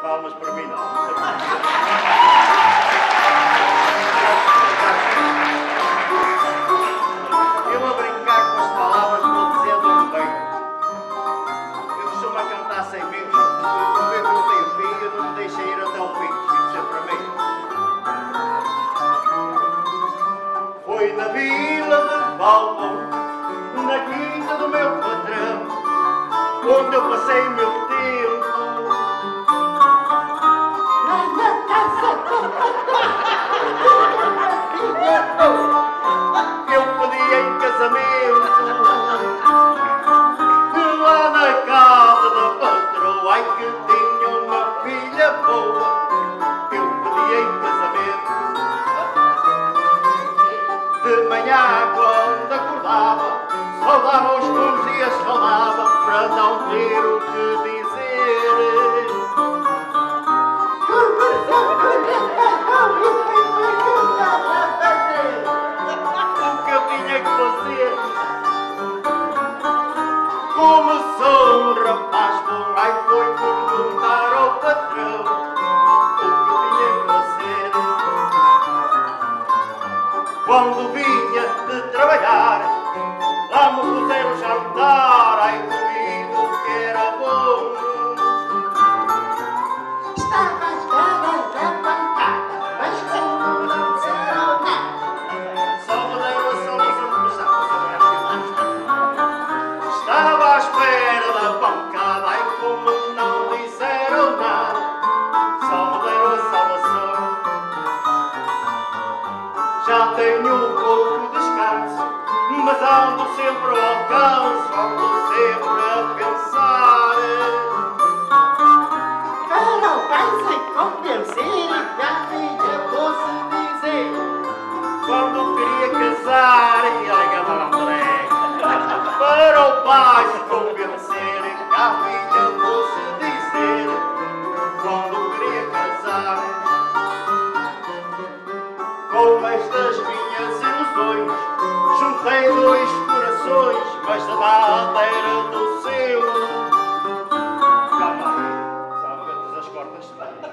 palmas para mim não. Eu a brincar com as palavras vou dizendo onde venho. Eu costumo a cantar sem medo, eu vejo que não tenho fim, eu não me deixei ir até o fim, fico sempre a meio. Foi na vila de Balbon, na quinta do meu patrão, onde eu passei o meu tempo. Eu pedi em casamento, lá na casa da patroa, ai que tinha uma filha boa. Eu pedi em casamento. De manhã quando acordava, saudava os bons dias, falava para não ter o que dizer. O que eu tinha que fazer? Como sou um rapaz bom, ai foi perguntar ao patrão o que eu tinha que fazer. Quando vinha de trabalhar, lá me puseram jantar, ai comigo que era bom. Estava à espera da pancada, mas como não disseram nada. Só me deram a salvação de puxar. Estava à espera da pancada, ai como não disseram nada. Só me deram a salvação. Já tenho pouco descanso, mas ando sempre ao alcance, ando sempre a pensar. Para o pai se convencer, a filha fosse dizer. Quando queria casar, e ai André, para o pai se convencer, que a filha fosse dizer. Quando queria casar, com estas minhas ilusões, juntei dois corações, mas nada era do seu. Calma aí, salva-te as cordas.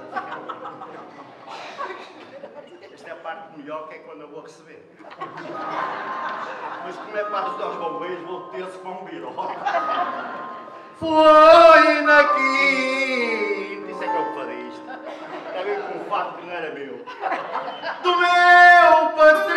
Esta é a parte melhor, que é quando eu vou receber. Mas como é para ajudar os bombeiros, vou ter-se com um biró. Foi na quinta, isso é que é o fadista. Já viu com um fato que não era meu. Do meu patrão.